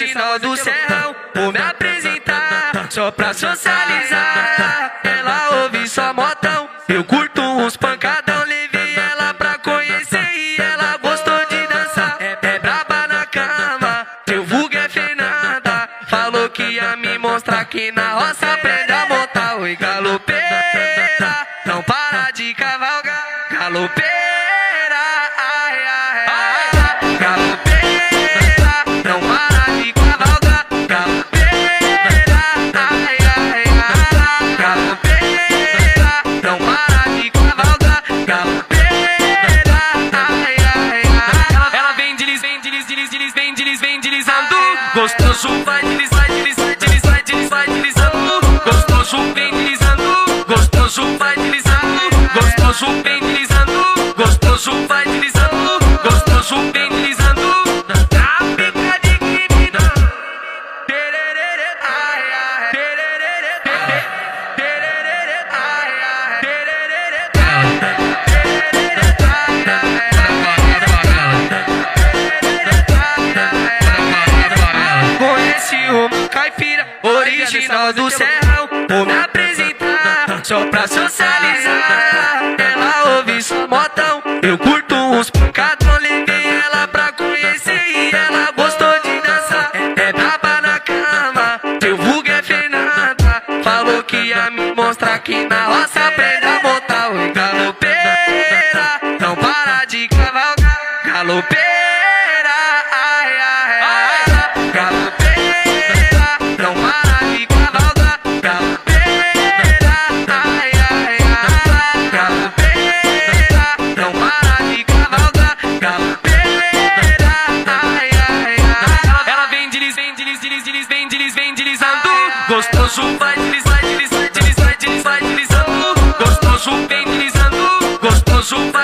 Original do Serrão, vou me apresentar só pra socializar. Ela ouve só modão, eu curto uns pancadão. Levei ela pra conhecer e ela gostou de dançar. É braba na cama, seu vulgo é Fernanda. Falou que ia me mostrar que na roça aprende a montar. Oi, galopeira, não para de cavalgar. Galopeira, ai, ai, ai. Galopeira, não para de cavalgar. Galopeira, ai, ai, ai. Galopeira, não para de cavalgar. Galopeira, ai, ai, ai. Ela vem deslizando. Gostoso vai deslizando. Gostoso vem deslizando. Gostoso vai deslizando. Gostoso vem deslizando. Gostoso vai deslizando. Gostoso vem deslizando. Na pica de criminoso. Tererê, ai, ai. Tererê, tererê, ai, ai. Tererê, conheci uma caipira, original do Serrão, vou me apresentar só pra socializar. Ela ouve só modão, eu curto uns pancadão. Levei ela pra conhecer e ela gostou de dançar. É braba na cama, seu vulgo é Fernanda. Falou que ia me mostrar que na roça aprende a montar. Oi, galopeira, não para de cavalgar. Galopeira, ai, ai, ai. Galopeira, não para de cavalgar. Galopeira, ai, ai, ai. Galopeira, não para de cavalgar. Galopeira, ai, ai, ai. Ela vem deslizando. Gostoso vai deslizando. Gostoso vem deslizando. Gostoso vai